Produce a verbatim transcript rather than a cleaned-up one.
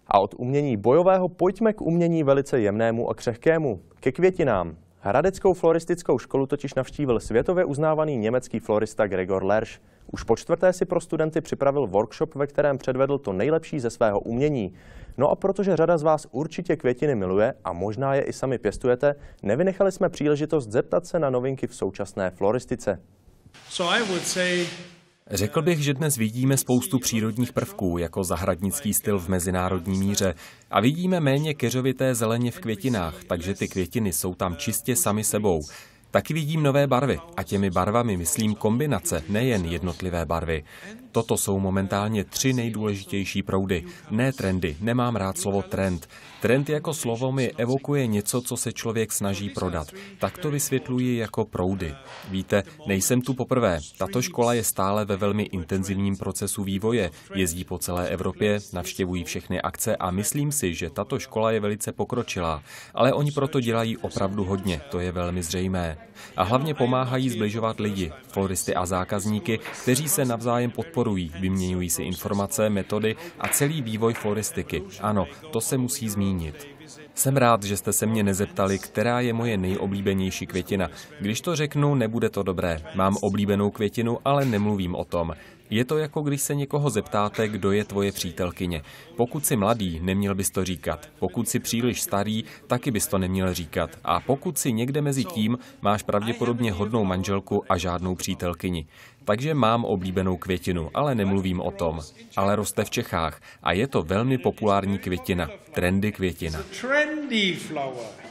A od umění bojového pojďme k umění velice jemnému a křehkému, ke květinám. Hradeckou floristickou školu totiž navštívil světově uznávaný německý florista Gregor Lersch. Už po čtvrté si pro studenty připravil workshop, ve kterém předvedl to nejlepší ze svého umění. No a protože řada z vás určitě květiny miluje a možná je i sami pěstujete, nevynechali jsme příležitost zeptat se na novinky v současné floristice. So I would say... Řekl bych, že dnes vidíme spoustu přírodních prvků, jako zahradnický styl v mezinárodní míře. A vidíme méně keřovité zeleně v květinách, takže ty květiny jsou tam čistě sami sebou. Taky vidím nové barvy a těmi barvami myslím kombinace, nejen jednotlivé barvy. Toto jsou momentálně tři nejdůležitější proudy. Ne trendy, nemám rád slovo trend. Trend jako slovo mi evokuje něco, co se člověk snaží prodat. Tak to vysvětluji jako proudy. Víte, nejsem tu poprvé. Tato škola je stále ve velmi intenzivním procesu vývoje. Jezdí po celé Evropě, navštěvují všechny akce a myslím si, že tato škola je velice pokročilá. Ale oni proto dělají opravdu hodně, to je velmi zřejmé. A hlavně pomáhají zbližovat lidi, floristy a zákazníky, kteří se navzájem podporují, vyměňují si informace, metody a celý vývoj floristiky. Ano, to se musí zmínit. Jsem rád, že jste se mě nezeptali, která je moje nejoblíbenější květina. Když to řeknu, nebude to dobré. Mám oblíbenou květinu, ale nemluvím o tom. Je to jako když se někoho zeptáte, kdo je tvoje přítelkyně. Pokud jsi mladý, neměl bys to říkat. Pokud jsi příliš starý, taky bys to neměl říkat. A pokud jsi někde mezi tím, máš pravděpodobně hodnou manželku a žádnou přítelkyni. Takže mám oblíbenou květinu, ale nemluvím o tom. Ale roste v Čechách a je to velmi populární květina. Trendy květina. Trendy flower.